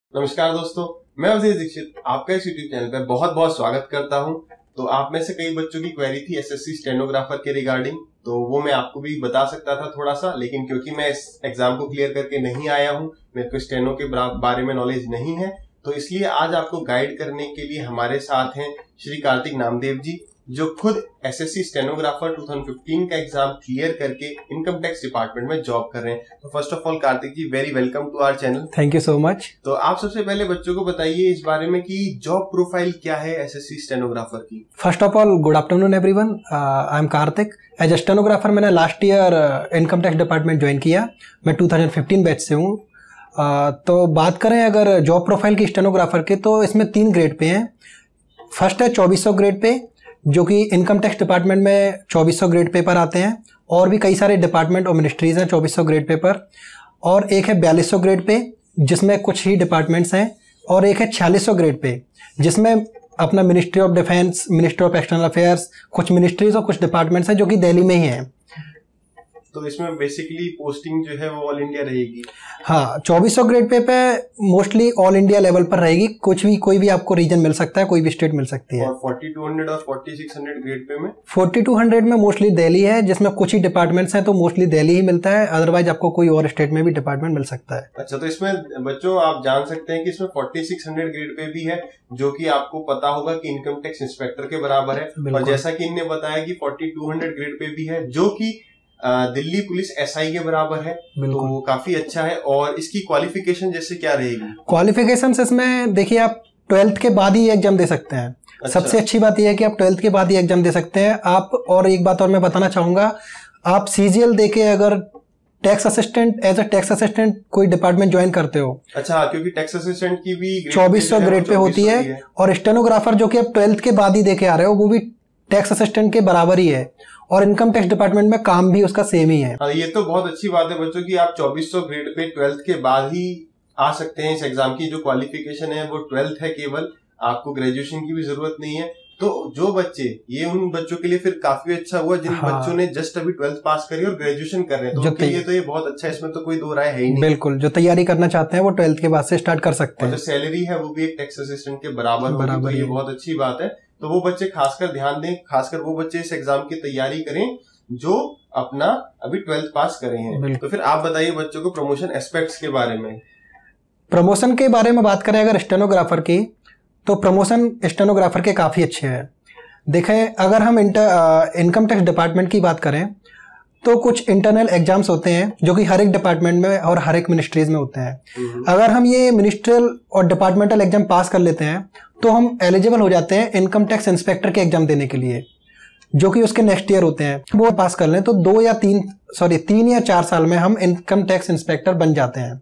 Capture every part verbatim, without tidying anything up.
नमस्कार दोस्तों, मैं अवधेश दीक्षित आपका इस यूट्यूब चैनल पर बहुत बहुत स्वागत करता हूं। तो आप में से कई बच्चों की क्वेरी थी एसएससी स्टेनोग्राफर के रिगार्डिंग, तो वो मैं आपको भी बता सकता था थोड़ा सा, लेकिन क्योंकि मैं इस एग्जाम को क्लियर करके नहीं आया हूं, मेरे को स्टेनो के बारे में नॉलेज नहीं है, तो इसलिए आज आपको गाइड करने के लिए हमारे साथ हैं श्री कार्तिक नामदेव जी, जो खुद एसएससी स्टेनोग्राफर दो हज़ार पंद्रह का एग्जाम क्लियर करके इनकम टैक्स डिपार्टमेंट में जॉब कर रहे हैं। तो first of all Kartik ji, very welcome to our channel. Thank you so much. तो आप सबसे पहले बच्चों को बताइए इस बारे में कि जॉब प्रोफाइल क्या है एसएससी स्टेनोग्राफर की। First of all good afternoon everyone, I am Kartik. As a stenographer मैंने last year income tax department join किया। मैं दो हज़ार पंद्रह बैच से हूँ। uh, तो बात करें अगर जॉब प्रोफाइल की स्टेनोग्राफर के, तो इसमें तीन ग्रेड पे हैं। फर्स्ट है चौबीस सौ ग्रेड पे, जो कि इनकम टैक्स डिपार्टमेंट में चौबीस सौ ग्रेड पेपर आते हैं, और भी कई सारे डिपार्टमेंट और मिनिस्ट्रीज हैं चौबीस सौ ग्रेड पेपर। और एक है बयालीस सौ ग्रेड पे, जिसमें कुछ ही डिपार्टमेंट्स हैं। और एक है छियालीस सौ ग्रेड पे, जिसमें अपना ministry of defence, ministry of external affairs, कुछ मिनिस्ट्रीज और कुछ डिपार्टमेंट्स हैं जो कि दिल्ली में ही हैं। तो इसमें बेसिकली पोस्टिंग जो है वो ऑल इंडिया रहेगी। हाँ, चौबीस सौ ग्रेड पे पे मोस्टली ऑल इंडिया लेवल पर रहेगी। कुछ भी कोई भी आपको रीजन मिल सकता है, कोई भी स्टेट मिल सकती है। और बयालीस सौ और छियालीस सौ ग्रेड पे में बयालीस सौ में मोस्टली दिल्ली है, जिसमें कुछ ही डिपार्टमेंट्स हैं, तो मोस्टली दिल्ली ही मिलता है। अदरवाइज आपको कोई और स्टेट में भी डिपार्टमेंट मिल सकता है। अच्छा, तो इसमें बच्चों आप जान सकते हैं कि इसमें छियालीस सौ ग्रेड पे भी है, जो कि आपको पता होगा कि इनकम टैक्स इंस्पेक्टर के बराबर है। और जैसा कि इनने बताया कि बयालीस सौ ग्रेड पे भी है, जो कि दिल्ली पुलिस एसआई के बराबर है, तो काफी अच्छा है। और इसकी क्वालिफिकेशन जैसे क्या रहेगी? क्वालिफिकेशन इसमें देखिए, आप ट्वेल्थ के बाद ही एग्जाम दे सकते हैं। अच्छा। सबसे अच्छी बात यह है कि आप ट्वेल्थ के बाद ही एग्जाम दे सकते हैं आप। और एक बात और मैं बताना चाहूंगा, आप सीजीएल देके अगर tax assistant as a tax assistant कोई डिपार्टमेंट ज्वाइन करते हो। अच्छा, क्योंकि टैक्स असिस्टेंट की भी चौबीस सौ ग्रेड पे होती है। और स्टेनोग्राफर जो कि आप ट्वेल्थ के बाद ही देके आ रहे हो, वो भी टैक्स असिस्टेंट के बराबर ही है। और इनकम टैक्स डिपार्टमेंट में काम भी उसका सेम ही है। हाँ, ये तो बहुत अच्छी बात है बच्चों की आप चौबीस सौ ग्रेड पे ट्वेल्थ के बाद ही आ सकते हैं। इस एग्जाम की जो क्वालिफिकेशन है वो ट्वेल्थ है केवल, आपको ग्रेजुएशन की भी जरूरत नहीं है। तो जो बच्चे, ये उन बच्चों के लिए फिर काफी अच्छा हुआ जिन हाँ। बच्चों ने जस्ट अभी ट्वेल्थ पास करी और ग्रेजुएशन कर रहे हैं, तो उनके लिए तो ये बहुत अच्छा है, इसमें तो कोई दो राय है ही नहीं। बिल्कुल, जो तैयारी करना चाहते हैं वो ट्वेल्थ के बाद से स्टार्ट कर सकते हैं। और जो सैलरी है वो भी एक टैक्स असिस्टेंट के बराबर होगी, तो ये बहुत अच्छी बात है। तो वो बच्चे खासकर ध्यान दें, खासकर वो बच्चे इस एग्जाम की तैयारी करें जो अपना अभी ट्वेल्थ पास करे हैं। तो फिर आप बताइए बच्चों को प्रमोशन एस्पेक्ट्स के बारे में। प्रमोशन के बारे में बात करें अगर स्टेनोग्राफर की, तो प्रमोशन स्टेनोग्राफर के काफी अच्छे हैं। देखें, अगर हम इंटर इनकम टैक्स डिपार्टमेंट की बात करें, तो कुछ इंटरनल एग्जाम्स होते हैं जो कि हर एक डिपार्टमेंट में और हर एक मिनिस्ट्रीज में होते हैं। अगर हम ये मिनिस्ट्रियल और डिपार्टमेंटल एग्जाम पास कर लेते हैं, तो हम एलिजिबल हो जाते हैं इनकम टैक्स इंस्पेक्टर के एग्जाम देने के लिए, जो कि उसके नेक्स्ट ईयर होते हैं। वो पास कर लें तो दो या तीन सॉरी तीन या चार साल में हम इनकम टैक्स इंस्पेक्टर बन जाते हैं।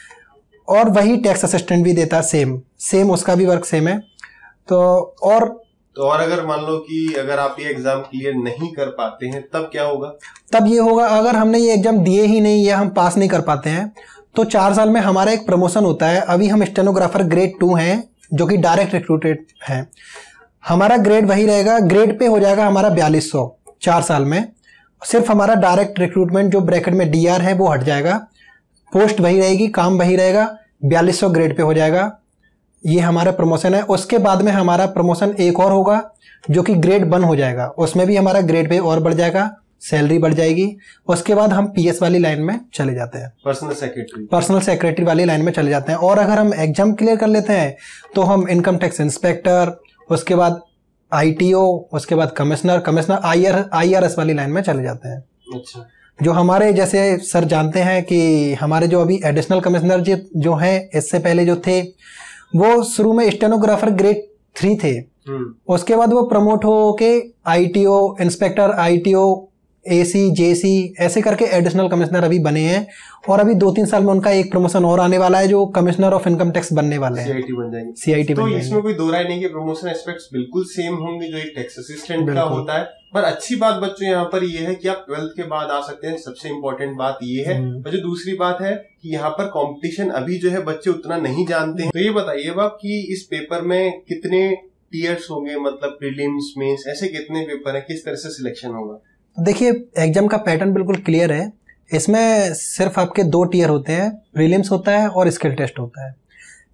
और वही टैक्स असिस्टेंट भी देता है, सेम सेम उसका भी वर्क सेम है। तो और तो और अगर मान लो कि अगर आप ये एग्जाम क्लियर नहीं कर पाते हैं, तब क्या होगा? तब ये होगा, अगर हमने ये एग्जाम दिए ही नहीं या हम पास नहीं कर पाते हैं, तो चार साल में हमारा एक प्रमोशन होता है। अभी हम स्टेनोग्राफर ग्रेड टू हैं, जो कि डायरेक्ट रिक्रूटेड है। हमारा ग्रेड वही रहेगा, ग्रेड पे हो जाएगा हमारा बयालीस सौ चार साल में। सिर्फ हमारा डायरेक्ट रिक्रूटमेंट जो ब्रैकेट में डी आर है वो हट जाएगा, पोस्ट वही रहेगी, काम वही रहेगा, बयालीस सौ ग्रेड पे हो जाएगा। ये हमारा प्रमोशन है। उसके बाद में हमारा प्रमोशन एक और होगा, जो कि ग्रेड वन हो जाएगा। उसमें भी हमारा ग्रेड पे और बढ़ जाएगा, सैलरी बढ़ जाएगी। उसके बाद हम पीएस वाली लाइन में चले जाते हैं, पर्सनल सेक्रेटरी पर्सनल सेक्रेटरी वाली लाइन में चले जाते हैं। और अगर हम एग्जाम क्लियर कर लेते हैं, तो हम इनकम टैक्स इंस्पेक्टर, उसके बाद आईटीओ, उसके बाद कमिश्नर, कमिश्नर आईआर आईआरएस वाली लाइन में चले जाते हैं। अच्छा, जो हमारे जैसे सर जानते हैं कि हमारे जो अभी एडिशनल कमिश्नर जी जो हैं, इससे पहले जो थे, वो शुरू में स्टेनोग्राफर ग्रेड थ्री थे। उसके बाद वो प्रमोट हो के ITO inspector, ITO, AC, JC ऐसे करके एडिशनल कमिश्नर अभी बने हैं। और अभी दो तीन साल में उनका एक प्रमोशन और आने वाला है, जो कमिश्नर ऑफ इनकम टैक्स बनने वाले हैं, सीआईटी बन जाएंगे। सीआईटी तो बन इसमें कोई दो राय नहीं कि प्रमोशन एस्पेक्ट्स बिल्कुल सेम होंगे जो एक टैक्स असिस्टेंट का होता है। पर अच्छी बात बच्चों यहाँ पर ये है कि आप ट्वेल्थ के बाद आ सकते हैं, सबसे इम्पोर्टेंट बात ये है। और जो दूसरी बात है कि यहाँ पर कंपटीशन अभी जो है बच्चे उतना नहीं जानते हैं। तो ये बताइए बाप कि इस पेपर में कितने टीयर्स होंगे, मतलब प्रीलिम्स, मेंस, ऐसे कितने पेपर है, किस तरह से सिलेक्शन होगा? देखिए, एग्जाम का पैटर्न बिल्कुल क्लियर है। इसमें सिर्फ आपके दो टीयर होते हैं, प्रीलिम्स होता है और स्किल टेस्ट होता है।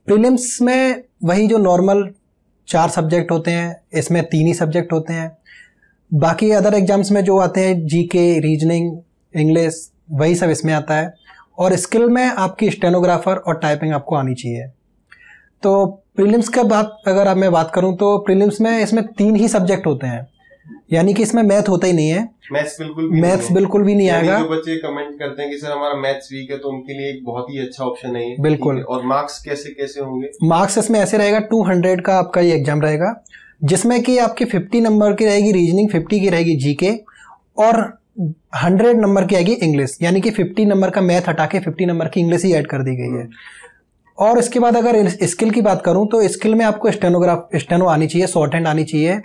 प्रीलिम्स में वही जो नॉर्मल चार सब्जेक्ट होते हैं, इसमें तीन ही सब्जेक्ट होते हैं। बाकी अदर एग्जाम्स में जो आते हैं जीके, रीजनिंग, इंग्लिश, वही सब इसमें आता है। और स्किल में आपकी स्टेनोग्राफर और टाइपिंग आपको आनी चाहिए। तो प्रीलिम्स का बात अगर अब मैं बात करूं तो प्रीलिम्स में इसमें तीन ही सब्जेक्ट होते हैं, यानी कि इसमें मैथ होता ही नहीं है। मैथ्स बिल्कुल भी मैथ्स बिल्कुल भी नहीं आएगा। जो बच्चे कमेंट करते हैं कि सर हमारा मैथ्स वीक है, तो उनके लिए एक बहुत ही अच्छा ऑप्शन है ये। बिल्कुल। और मार्क्स कैसे कैसे होंगे? मार्क्स इसमें ऐसे रहेगा, टू हंड्रेड का आपका ये एग्जाम रहेगा, जिसमें कि आपकी फिफ्टी नंबर की रहेगी रीजनिंग, फिफ्टी की रहेगी जीके और हंड्रेड नंबर की आएगी इंग्लिश। यानी कि फिफ्टी नंबर का मैथ हटा के फिफ्टी नंबर की इंग्लिश ही ऐड कर दी गई है। और इसके बाद अगर स्किल की बात करूं तो स्किल में आपको स्टेनोग्राफ स्टेनो आनी चाहिए, शॉर्ट हैंड आनी चाहिए।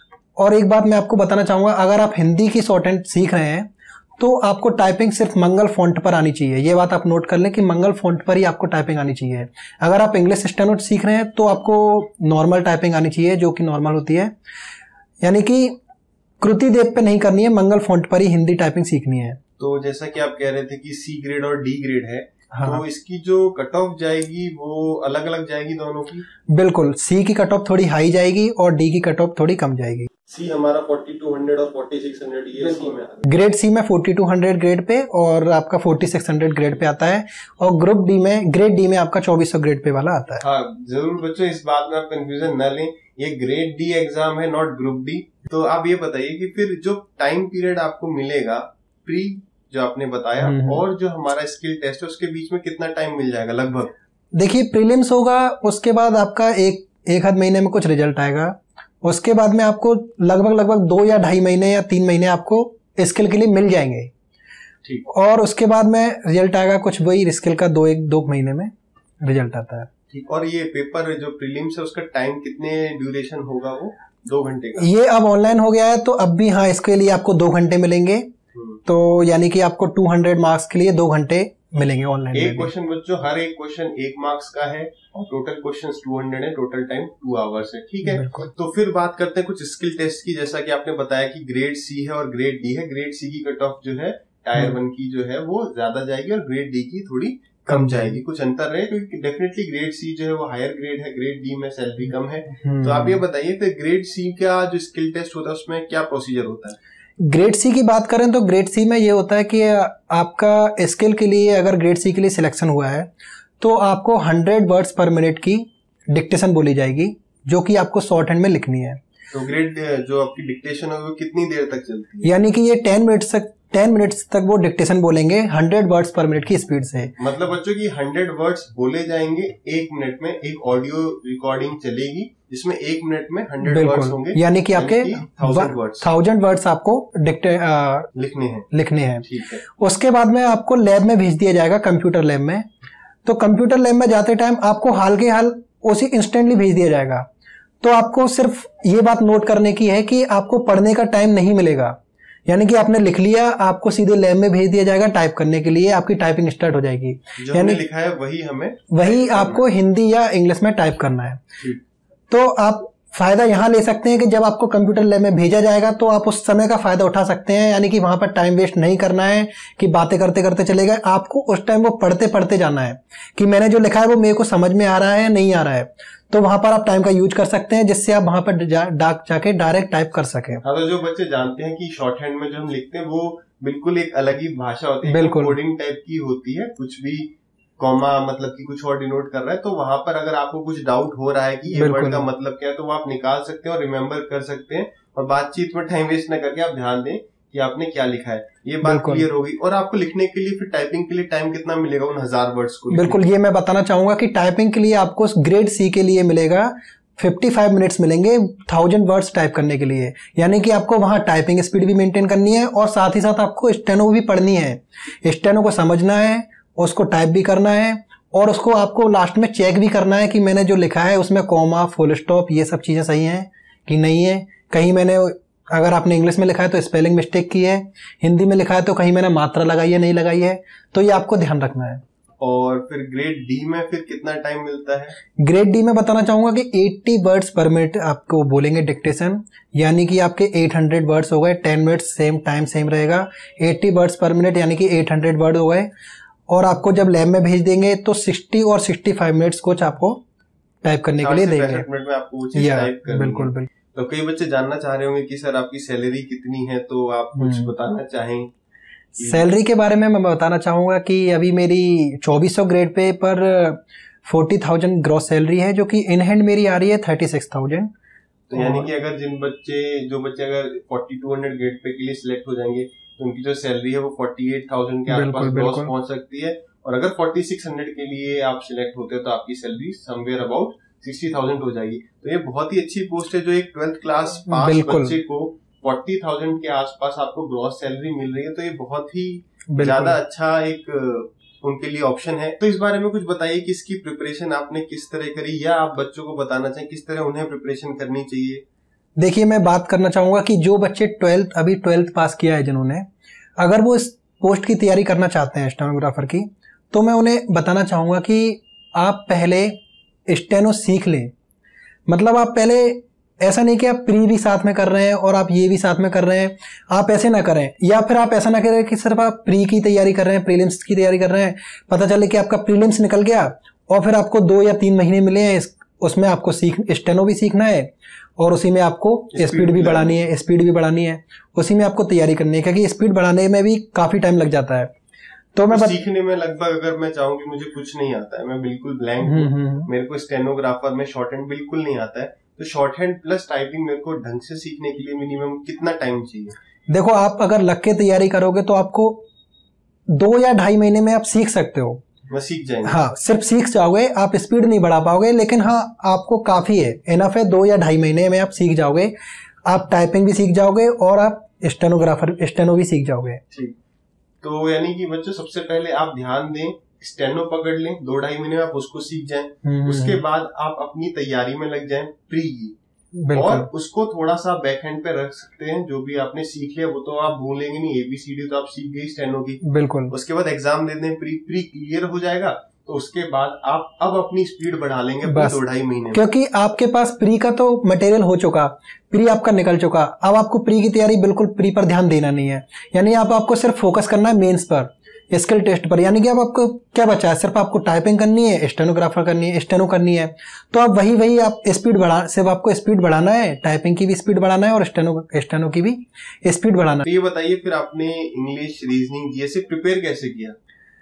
और एक बात मैं आपको बताना चाहूँगा, अगर आप हिंदी की शॉर्ट हैंड सीख रहे हैं तो आपको टाइपिंग सिर्फ मंगल फॉन्ट पर आनी चाहिए। ये बात आप नोट कर लें कि मंगल फॉन्ट पर ही आपको टाइपिंग आनी चाहिए। अगर आप इंग्लिश स्टेनो सीख रहे हैं तो आपको नॉर्मल टाइपिंग आनी चाहिए, जो कि नॉर्मल होती है, यानी कि कृति देव पे नहीं करनी है, मंगल फॉन्ट पर ही हिंदी टाइपिंग सीखनी है। तो जैसा कि आप कह रहे थे कि सी ग्रेड और डी ग्रेड है, हाँ। तो इसकी जो कट ऑफ जाएगी वो अलग अलग जाएगी दोनों की? बिल्कुल, सी की कट ऑफ थोड़ी हाई जाएगी और डी की कट ऑफ थोड़ी कम जाएगी। सी हमारा फोर्टी टू हंड्रेड और फोर्टी सिक्स हंड्रेड ये सी में आता है। ग्रेड सी में forty two hundred grade pay और आपका forty six hundred grade pay आता है। और ग्रुप डी में ग्रेड डी में आपका चौबीस सौ ग्रेड पे वाला आता है। हाँ, जरूर बच्चों इस बात में आप कंफ्यूजन न लें, ये ग्रेड डी एग्जाम है, नॉट ग्रुप डी। तो आप ये बताइए कि फिर जो टाइम पीरियड आपको मिलेगा प्री जो आपने बताया और जो हमारा स्किल टेस्ट है उसके बीच में कितना टाइम मिल जाएगा लगभग? देखिए, प्रीलिम्स होगा, उसके बाद आपका एक एक आध महीने में कुछ रिजल्ट आएगा। उसके बाद में आपको लगभग लगभग दो या ढाई महीने या तीन महीने आपको स्किल के लिए मिल जाएंगे। ठीक। और उसके बाद में रिजल्ट आएगा कुछ वही स्किल का दो एक दो महीने में रिजल्ट आता है। ठीक। और ये पेपर जो प्रीलिम्स है उसका टाइम कितने ड्यूरेशन होगा? वो दो घंटे का? ये अब ऑनलाइन हो गया है, तो अब भी हाँ इसके लिए आपको दो घंटे मिलेंगे। तो यानी कि आपको टू हंड्रेड मार्क्स के लिए दो घंटे मिलेंगे ऑनलाइन। एक क्वेश्चन बच्चों, हर एक क्वेश्चन एक मार्क्स का है और टोटल क्वेश्चंस टू हंड्रेड है, टोटल टाइम टू आवर्स है। ठीक है। तो फिर बात करते हैं कुछ स्किल टेस्ट की। जैसा कि आपने बताया कि ग्रेड सी है और ग्रेड डी है। ग्रेड सी की कट ऑफ जो है टायर वन की जो है वो ज्यादा जाएगी और ग्रेड डी की थोड़ी कम जाएगी। कुछ अंतर है क्योंकि डेफिनेटली ग्रेड सी जो है वो हायर ग्रेड है, ग्रेड डी में सैलरी कम है। तो आप ये बताइए फिर ग्रेड सी का जो स्किल टेस्ट होता है उसमें क्या प्रोसीजर होता है? ग्रेड सी की बात करें तो ग्रेड सी में ये होता है कि आपका स्किल के लिए अगर ग्रेड सी के लिए सिलेक्शन हुआ है तो आपको हंड्रेड वर्ड्स पर मिनट की डिक्टेशन बोली जाएगी, जो कि आपको शॉर्ट हैंड में लिखनी है। तो ग्रेड जो आपकी डिक्टेशन है वो कितनी देर तक चलती है? यानी कि ये टेन मिनट्स तक टेन मिनट्स तक वो डिक्टेशन बोलेंगे हंड्रेड वर्ड्स पर मिनट की स्पीड से। मतलब बच्चों की हंड्रेड वर्ड्स बोले जाएंगे एक मिनट में, एक ऑडियो रिकॉर्डिंग चलेगी जिसमें एक मिनट में हंड्रेड वर्ड्स होंगे, यानी कि आपके थाउजेंड वर्ड्स थाउजेंड वर्ड्स आपको डिक्टे लिखने हैं लिखने हैं। ठीक है। उसके बाद में आपको लैब में भेज दिया जाएगा, कंप्यूटर लैब में। तो कंप्यूटर लैब में जाते टाइम आपको हाल के हाल उसी इंस्टेंटली भेज दिया जाएगा। तो आपको सिर्फ ये बात नोट करने की है कि आपको पढ़ने का टाइम नहीं मिलेगा, यानी कि आपने लिख लिया, आपको सीधे लैब में भेज दिया जाएगा टाइप करने के लिए, आपकी टाइपिंग स्टार्ट हो जाएगी। जो हमने लिखा है वही हमें वही आपको हिंदी या इंग्लिश में टाइप करना है। तो आप फायदा यहाँ ले सकते हैं कि जब आपको कंप्यूटर लैब में भेजा जाएगा तो आप उस समय का फायदा उठा सकते हैं, यानी कि वहां पर टाइम वेस्ट नहीं करना है कि बातें करते करते चले गए। आपको उस टाइम वो पढ़ते पढ़ते जाना है कि मैंने जो लिखा है वो मेरे को समझ में आ रहा है नहीं आ रहा है। तो वहां पर आप टाइम का यूज कर सकते हैं, जिससे आप वहां पर जा, डाक जाके डायरेक्ट टाइप कर सकें। हाँ, तो जो बच्चे जानते हैं कि शॉर्ट हैंड में जो हम लिखते हैं वो बिल्कुल एक अलग ही भाषा होती है, बिल्कुल कोडिंग टाइप की होती है, कुछ भी कॉमा मतलब कि कुछ और डिनोट कर रहा है। तो वहां पर अगर आपको कुछ डाउट हो रहा है कि ये वर्ड का मतलब क्या है तो वो आप निकाल सकते हैं और रिमेम्बर कर सकते हैं, और बातचीत में टाइम वेस्ट न करके आप ध्यान दें कि आपने क्या लिखा है। ये बात क्लियर होगी। और आपको लिखने के लिए फिर टाइपिंग के लिए टाइम कितना मिलेगा उन हजार वर्ड्स को? बिल्कुल, ये मैं बताना चाहूंगा कि टाइपिंग के लिए आपको ग्रेड सी के लिए मिलेगा पचपन मिनट्स मिलेंगे थाउजेंड वर्ड्स टाइप करने के लिए। यानी कि आपको वहां टाइपिंग स्पीड भी मेंटेन करनी है और साथ ही साथ आपको स्टेनो भी पढ़नी है, स्टेनो को समझना है, उसको टाइप भी करना है और उसको आपको लास्ट में चेक भी करना है कि मैंने जो लिखा है उसमें कॉमा, फुल स्टॉप, ये सब चीजें सही हैं कि नहीं है। कहीं मैंने अगर आपने इंग्लिश में लिखा है तो स्पेलिंग मिस्टेक की है, हिंदी में लिखा है तो कहीं मैंने मात्रा लगाई है नहीं लगाई है, तो ये आपको ध्यान रखना है। और फिर ग्रेड डी में फिर कितना टाइम मिलता है? ग्रेड डी में बताना चाहूंगा कि अस्सी वर्ड्स पर मिनट आपको बोलेंगे डिक्टेशन, यानी कि आपके आठ सौ वर्ड्स हो गए, ten minutes same time same रहेगा, अस्सी वर्ड्स पर मिनट यानी कि आठ सौ वर्ड हो गए। और आपको जब लैब में भेज देंगे तो साठ और पैंसठ मिनट्स कुछ आपको टाइप करने के लिए देंगे। मिनट में आपको वो चीज टाइप करनी है। बिल्कुल बिल्कुल। तो कई बच्चे जानना चाह रहे होंगे कि सर आपकी सैलरी कितनी है, तो आप कुछ बताना चाहें। सैलरी के बारे में मैं बताना चाहूँगा कि अभी मेरी चौबीस सौ ग्रेड पे पर फोर्टी थाउजेंड ग्रॉस सैलरी है, जो कि इन हैंड मेरी आ रही है थर्टी सिक्स थाउजेंड। तो यानी कि अगर जिन बच्चे जो बच्चे अगर forty two hundred grade pay के लिए सिलेक्ट हो जाएंगे तो उनकी जो सैलरी है वो फोर्टी एट थाउजेंड के आसपास ग्रॉस पहुंच सकती है। और अगर फोर्टी सिक्स हंड्रेड के लिए आप सिलेक्ट होते हो तो आपकी salary somewhere about sixty thousand हो जाएगी। तो ये बहुत ही अच्छी पोस्ट है, जो एक ट्वेल्थ क्लास पास बच्चे को फोर्टी थाउजेंड के आसपास आपको ग्रॉस सैलरी मिल रही है। तो ये बहुत ही ज्यादा अच्छा एक उनके लिए ऑप्शन है। तो इस बारे में कुछ बताइए कि इसकी प्रिपरेशन आपने किस तरह करी, या आप बच्चों को बताना चाहें किस तरह उन्हें प्रिपरेशन करनी चाहिए। देखिए, मैं बात करना चाहूंगा कि जो बच्चे ट्वेल्थ अभी ट्वेल्थ पास किया है जिन्होंने, अगर वो इस पोस्ट की तैयारी करना चाहते हैं स्टेनोग्राफर की, तो मैं उन्हें बताना चाहूंगा कि आप पहले स्टेनो सीख लें। मतलब आप पहले ऐसा नहीं कि आप प्री भी साथ में कर रहे हैं और आप ये भी साथ में कर रहे हैं, आप ऐसे ना करें। या फिर आप ऐसा ना करें कि सिर्फ आप प्री की तैयारी कर रहे हैं, प्रीलिम्स की तैयारी कर रहे हैं, पता चले कि आपका प्रीलिम्स निकल गया और फिर आपको दो या तीन महीने मिले हैं, उसमें आपको सीख स्टेनो भी सीखना है और उसी में आपको स्पीड भी बढ़ानी है स्पीड भी बढ़ानी है उसी में आपको तैयारी करनी है, क्योंकि स्पीड बढ़ाने में भी काफी टाइम लग जाता है। तो मैं सीखने में लगभग, अगर मैं चाहूँ कि मुझे कुछ नहीं आता है, मैं बिल्कुल ब्लैंक हूँ, मेरे को स्टेनोग्राफर में शॉर्ट हैंड बिल्कुल नहीं आता है, तो शॉर्ट हैंड प्लस टाइपिंग मेरे को ढंग से सीखने के लिए मिनिमम कितना टाइम चाहिए? देखो, आप अगर लग के तैयारी करोगे तो आपको दो या ढाई महीने में आप सीख सकते हो। मैं सीख जाएंगे। हाँ, सिर्फ सीख जाओगे, आप स्पीड नहीं बढ़ा पाओगे, लेकिन हाँ आपको काफी है, इनफ है, दो या ढाई महीने में आप सीख जाओगे। आप टाइपिंग भी सीख जाओगे और आप स्टेनोग्राफर स्टेनो भी सीख जाओगे। ठीक, तो यानी कि बच्चों सबसे पहले आप ध्यान दें, स्टेनो पकड़ लें, दो ढाई महीने में आप उसको सीख जाएं। उसके बाद आप अपनी तैयारी में लग जाएं प्री की, और उसको थोड़ा सा बैक हैंड पे रख सकते हैं। जो भी आपने सीख लिया वो तो आप भूलेंगे नहीं, एबीसीडी तो आप सीख गए स्टेनो की। बिल्कुल। उसके बाद एग्जाम दे दें, प्री प्री क्लियर हो जाएगा, तो उसके बाद आप अब अपनी स्पीड बढ़ा लेंगे दो ढाई महीने, क्योंकि आपके पास प्री का तो मटेरियल हो चुका, प्री आपका निकल चुका। अब आपको प्री की तैयारी, बिल्कुल प्री पर ध्यान देना नहीं है, यानी आप आपको सिर्फ फोकस करना है मेंस पर, स्किल टेस्ट पर। यानी कि अब आपको क्या बचा है, सिर्फ आपको टाइपिंग करनी है, स्टेनोग्राफर करनी है, स्टेनो करनी है। तो आप वही वही आप स्पीड बढ़ा, सिर्फ आपको स्पीड बढ़ाना है, टाइपिंग की भी स्पीड बढ़ाना है और स्टेनो स्टेनो की भी स्पीड बढ़ाना है। ये बताइए फिर आपने इंग्लिश, रीजनिंग, जीएस प्रिपेयर कैसे किया?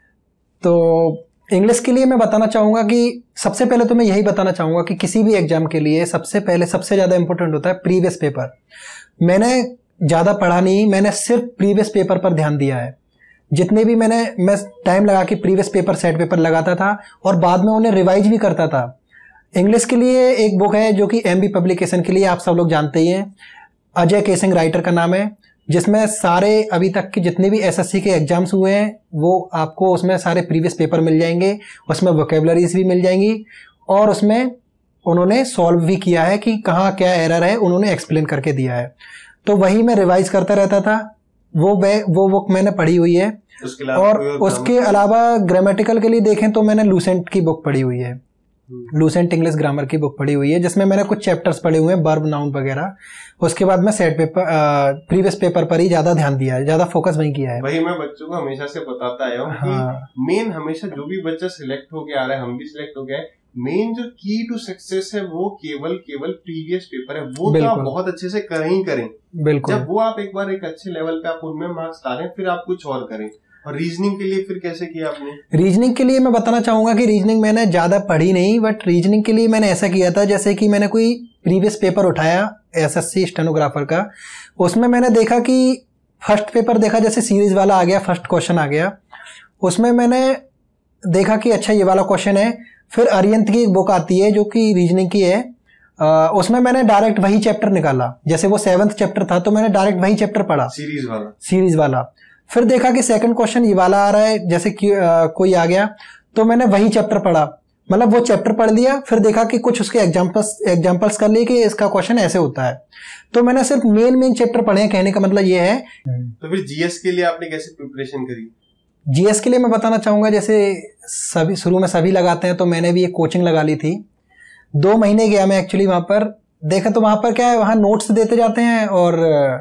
तो इंग्लिश के लिए मैं बताना चाहूंगा कि सबसे पहले तो मैं यही बताना चाहूंगा कि किसी भी एग्जाम के लिए सबसे पहले सबसे ज्यादा इंपॉर्टेंट होता है प्रीवियस पेपर। मैंने ज्यादा पढ़ा नहीं, मैंने सिर्फ प्रीवियस पेपर पर ध्यान दिया है। जितने भी मैंने मैं टाइम लगा के प्रीवियस पेपर, सेट पेपर लगाता था और बाद में उन्हें रिवाइज भी करता था। इंग्लिश के लिए एक बुक है जो कि एमबी पब्लिकेशन के लिए, आप सब लोग जानते ही हैं, अजय केसिंग राइटर का नाम है, जिसमें सारे अभी तक के जितने भी एसएससी के एग्जाम्स हुए हैं वो आपको उसमें सारे प्रीवियस पेपर मिल जाएंगे, उसमें वोकेबलरीज भी मिल जाएंगी और उसमें उन्होंने सॉल्व भी किया है कि कहाँ क्या एरर है, उन्होंने एक्सप्लेन करके दिया है। तो वही मैं रिवाइज करता रहता था, वो वो बुक मैंने पढ़ी हुई है। उसके और उसके अलावा ग्रामेटिकल के लिए देखें तो मैंने लूसेंट की बुक पढ़ी हुई है, लूसेंट इंग्लिश ग्रामर की बुक पढ़ी हुई है, जिसमें मैंने कुछ चैप्टर्स पढ़े हुए हैं, वर्ब, नाउन वगैरह। उसके बाद मैं सेट पेपर, प्रीवियस पेपर पर ही ज्यादा ध्यान दिया है, ज्यादा फोकस वही किया है। वही मैं बच्चों को हमेशा से बताता आया हूँ कि मेन हमेशा जो भी बच्चा सिलेक्ट हो गया आ रहा है, हम भी सिलेक्ट हो गए, मेन जो की टू सक्सेस है वो केवल केवल प्रीवियस पेपर है। वो तो आप बहुत अच्छे से करें ही करें। बिल्कुल। जब वो आप एक बार एक अच्छे लेवल पे आप उनमें मार्क्स ला रहे हैं, फिर आप कुछ और करें। और रीजनिंग के लिए फिर कैसे किया आपने? रीजनिंग के लिए मैं बताना चाहूंगा कि रीजनिंग मैंने ज्यादा पढ़ी नहीं, बट रीजनिंग के लिए मैंने ऐसा किया था, जैसे कि मैंने कोई प्रीवियस पेपर उठाया एसएससी स्टेनोग्राफर का, उसमें मैंने देखा कि फर्स्ट पेपर देखा, जैसे सीरीज वाला आ गया, फर्स्ट क्वेश्चन आ गया, उसमें मैंने देखा कि अच्छा ये वाला क्वेश्चन है। फिर अरियंत की एक बुक आती है जो कि रीजनिंग की है, आ, उसमें मैंने डायरेक्ट वही चैप्टर निकाला, जैसे वो सेवंथ चैप्टर था तो मैंने डायरेक्ट वही चैप्टर पढ़ा, सीरीज वाला सीरीज वाला। फिर देखा कि सेकंड क्वेश्चन ये वाला आ रहा है, जैसे कि आ, कोई आ गया, तो मैंने वही चैप्टर पढ़ा, मतलब वो चैप्टर पढ़ लिया। फिर देखा कि कुछ उसके एग्जांपल्स एग्जांपल्स कर लिए कि इसका क्वेश्चन ऐसे होता है। तो मैंने सिर्फ मेन मेन चैप्टर पढ़े हैं, कहने का मतलब ये है। तो फिर जीएस के लिए आपने कैसे प्रिपरेशन करी? जीएस के लिए मैं बताना चाहूंगा, जैसे सभी शुरू में सभी लगाते हैं, तो मैंने भी एक कोचिंग लगा ली थी। दो महीने गया मैं एक्चुअली वहां पर, देखा तो वहां पर क्या है, वहां नोट्स देते जाते हैं और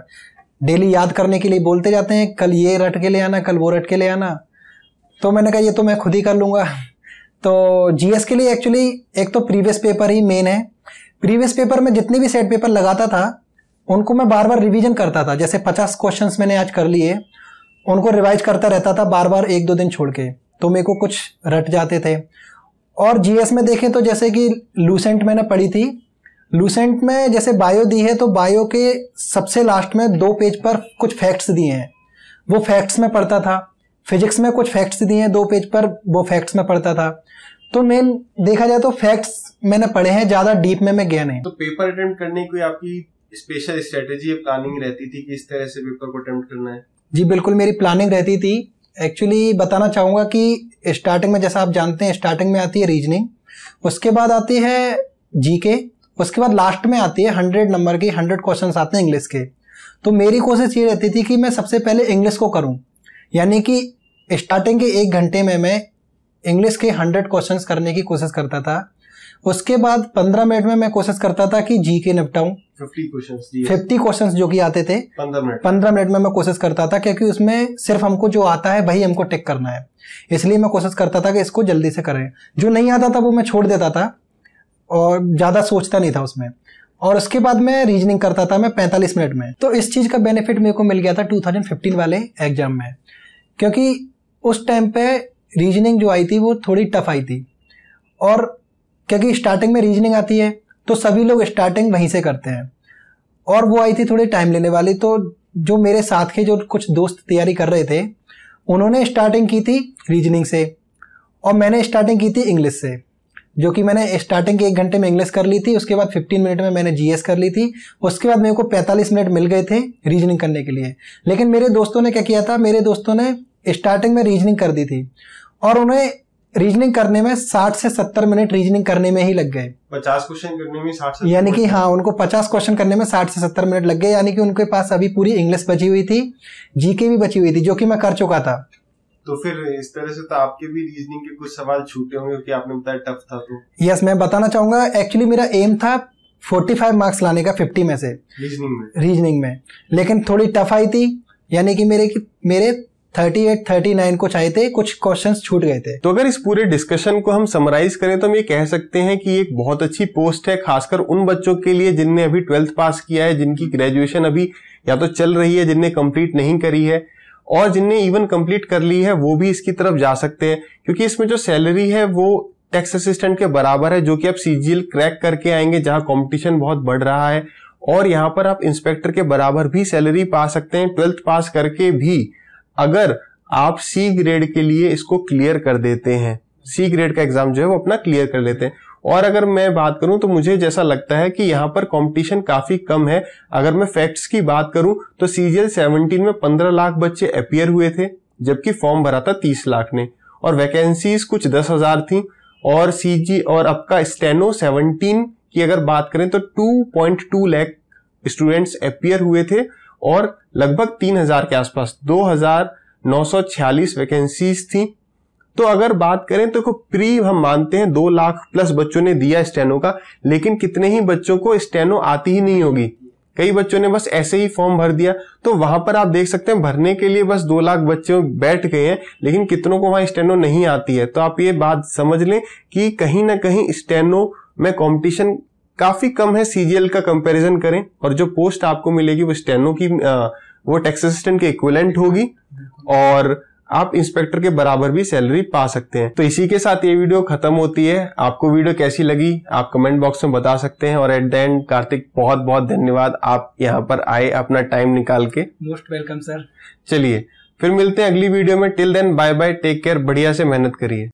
डेली याद करने के लिए बोलते जाते हैं, कल ये रट के ले आना, कल वो रट के ले आना। तो मैंने कहा ये तो मैं खुद ही कर लूंगा। तो जीएस के लिए एक्चुअली एक तो प्रीवियस पेपर ही मेन है। प्रीवियस पेपर में जितने भी सेट पेपर लगाता था उनको मैं बार बार रिवीजन करता था। जैसे पचास क्वेश्चंस मैंने आज कर लिए, उनको रिवाइज करता रहता था बार बार एक दो दिन छोड़ के, तो मेरे को कुछ रट जाते थे। और जीएस में देखें तो जैसे कि लूसेंट मैंने पढ़ी थी, लूसेंट में जैसे बायो दी है तो बायो के सबसे लास्ट में दो पेज पर कुछ फैक्ट्स दिए हैं, वो फैक्ट्स में पढ़ता था। फिजिक्स में कुछ फैक्ट्स दिए हैं दो पेज पर, वो फैक्ट्स में पढ़ता था। तो मेन देखा जाए तो फैक्ट्स मैंने पढ़े हैं, ज्यादा डीप में मैं गया नहीं। तो पेपर अटेम्प्ट करने की कोई आपकी स्पेशल स्ट्रेटेजी या प्लानिंग रहती थी कि इस तरह से पेपर को अटेम्प्ट करना है? जी बिल्कुल, मेरी प्लानिंग रहती थी। एक्चुअली बताना चाहूंगा कि स्टार्टिंग में जैसा आप जानते हैं, स्टार्टिंग में आती है रीजनिंग, उसके बाद आती है जीके, उसके बाद लास्ट में आती है हंड्रेड नंबर की, हंड्रेड क्वेश्चन आते हैं इंग्लिश के। तो मेरी कोशिश ये रहती थी कि मैं सबसे पहले इंग्लिश को करूं, यानी कि स्टार्टिंग के एक घंटे में मैं इंग्लिश के हंड्रेड क्वेश्चंस करने की कोशिश करता था। उसके बाद पंद्रह मिनट में मैं कोशिश करता था कि जीके निपटाऊं। फिफ्टी क्वेश्चंस फिफ्टी क्वेश्चंस जो कि आते थे पंद्रह मिनट पंद्रह मिनट में मैं कोशिश करता था, क्योंकि उसमें सिर्फ हमको जो आता है वही हमको टिक करना है। इसलिए मैं कोशिश करता था कि इसको जल्दी से करें। जो नहीं आता था वो मैं छोड़ देता था और ज़्यादा सोचता नहीं था उसमें। और उसके बाद मैं रीजनिंग करता था मैं पैंतालीस मिनट में। तो इस चीज़ का बेनिफिट मेरे को मिल गया था टू थाउजेंड फिफ्टीन वाले एग्जाम में, क्योंकि उस टाइम पे रीजनिंग जो आई थी वो थोड़ी टफ आई थी। और क्योंकि स्टार्टिंग में रीजनिंग आती है तो सभी लोग स्टार्टिंग वहीं से करते हैं, और वो आई थी थोड़ी टाइम लेने वाली। तो जो मेरे साथ के जो कुछ दोस्त तैयारी कर रहे थे उन्होंने स्टार्टिंग की थी रीजनिंग से, और मैंने स्टार्टिंग की थी इंग्लिश से, जो कि मैंने स्टार्टिंग के एक घंटे में इंग्लिश कर ली थी। उसके बाद फिफ्टीन मिनट में मैंने जीएस कर ली थी। उसके बाद मेरे को पैंतालीस मिनट मिल गए थे रीजनिंग करने के लिए। लेकिन मेरे दोस्तों ने क्या किया था, मेरे दोस्तों ने स्टार्टिंग में रीजनिंग कर दी थी और उन्हें रीजनिंग करने में साठ से सत्तर मिनट रीजनिंग करने में ही लग गए। पचास क्वेश्चन करने में साठ से यानी कि हाँ, उनको पचास क्वेश्चन करने में साठ से सत्तर मिनट लग गए। यानी कि उनके पास अभी पूरी इंग्लिश बची हुई थी, जीके भी बची हुई थी, जो कि मैं कर चुका था। तो फिर इस तरह से तो आपके भी रीजनिंग के कुछ सवाल छूटे होंगे क्योंकि आपने बताया टफ था। तो यस, मैं बताना चाहूंगा एक्चुअली मेरा एम था पैंतालीस मार्क्स लाने का फिफ्टी में से रीजनिंग में रीजनिंग में लेकिन थोड़ी टफ आई थी। यानी कि मेरे मेरे अड़तीस, उनतालीस कुछ आए थे, कुछ क्वेश्चंस छूट गए थे। तो अगर इस पूरे डिस्कशन को हम समराइज करें तो हम ये कह सकते हैं कि एक बहुत अच्छी पोस्ट है, खासकर उन बच्चों के लिए जिनने अभी ट्वेल्थ पास किया है, जिनकी ग्रेजुएशन अभी या तो चल रही है, जिनने कंप्लीट नहीं करी है, और जिनने इवन कंप्लीट कर ली है वो भी इसकी तरफ जा सकते हैं। क्योंकि इसमें जो सैलरी है वो टैक्स असिस्टेंट के बराबर है, जो कि आप सीजीएल क्रैक करके आएंगे जहां कंपटीशन बहुत बढ़ रहा है। और यहाँ पर आप इंस्पेक्टर के बराबर भी सैलरी पा सकते हैं ट्वेल्थ पास करके भी, अगर आप सी ग्रेड के लिए इसको क्लियर कर देते हैं। सी ग्रेड का एग्जाम जो है वो अपना क्लियर कर लेते हैं। और अगर मैं बात करूं तो मुझे जैसा लगता है कि यहाँ पर कंपटीशन काफी कम है। अगर मैं फैक्ट्स की बात करूं तो सीजीएल सत्रह में पंद्रह लाख बच्चे अपीयर हुए थे, जबकि फॉर्म भरा था तीस लाख ने, और वैकेंसीज कुछ दस हजार थी। और सीजी और आपका स्टेनो सत्रह की अगर बात करें तो दो पॉइंट दो लाख स्टूडेंट्स अपीयर हुए थे, और लगभग तीन हजार के आसपास दो हजार नौ सौ छियालीस वैकेंसीज थी। तो अगर बात करें तो प्री हम मानते हैं दो लाख प्लस बच्चों ने दिया स्टेनो का, लेकिन कितने ही बच्चों को स्टेनो आती ही नहीं होगी। कई बच्चों ने बस ऐसे ही फॉर्म भर दिया। तो वहां पर आप देख सकते हैं भरने के लिए बस दो लाख बच्चे बैठ गए हैं, लेकिन कितनों को वहां स्टेनो नहीं आती है। तो आप ये बात समझ लें कि कहीं ना कहीं स्टेनो में कंपटीशन काफी कम है, सीजीएल का कंपैरिजन करें, और जो पोस्ट आपको मिलेगी वो स्टेनो की आ, वो टैक्स असिस्टेंट के इक्विवेलेंट होगी, और आप इंस्पेक्टर के बराबर भी सैलरी पा सकते हैं। तो इसी के साथ ये वीडियो खत्म होती है। आपको वीडियो कैसी लगी आप कमेंट बॉक्स में बता सकते हैं। और एट द एंड कार्तिक बहुत बहुत धन्यवाद, आप यहाँ पर आए अपना टाइम निकाल के। Most welcome sir. चलिए फिर मिलते हैं अगली वीडियो में। Till then bye bye, take care, बढ़िया से मेहनत करिए।